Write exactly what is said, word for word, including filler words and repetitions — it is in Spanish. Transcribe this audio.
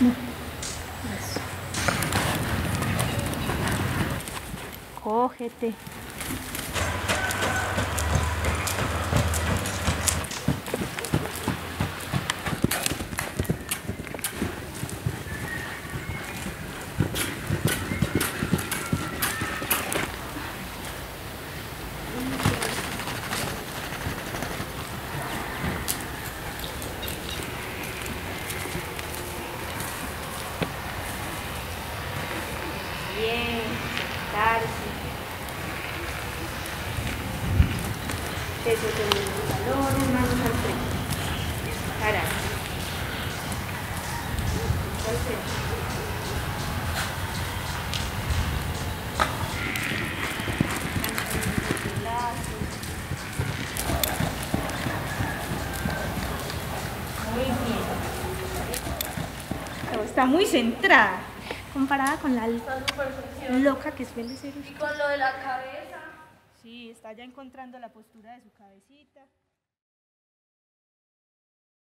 Eso. Cógete. Bien, sentarse. Peso sobre los talones, manos al frente. Cara. Al frente. Muy bien. Está muy centrada comparada con la loca que suele ser. Y con lo de la cabeza. Sí, está ya encontrando la postura de su cabecita.